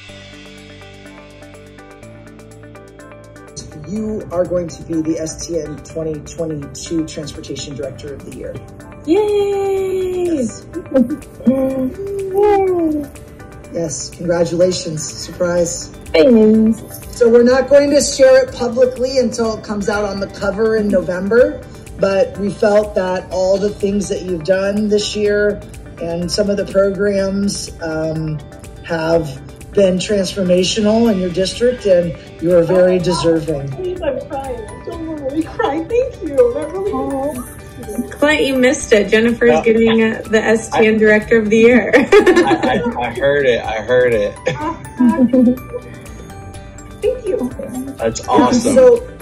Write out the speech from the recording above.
You are going to be the STN 2022 Transportation Director of the Year. Yay! Yes, yes, congratulations, surprise. Thanks. So we're not going to share it publicly until it comes out on the cover in November, but we felt that all the things that you've done this year and some of the programs have been transformational in your district, and you are very deserving. Please, I'm crying. I don't normally cry. Thank you. That really Clint, you missed it. Jennifer's getting the STN Director of the Year. I heard it. I heard it. Thank you. That's awesome. So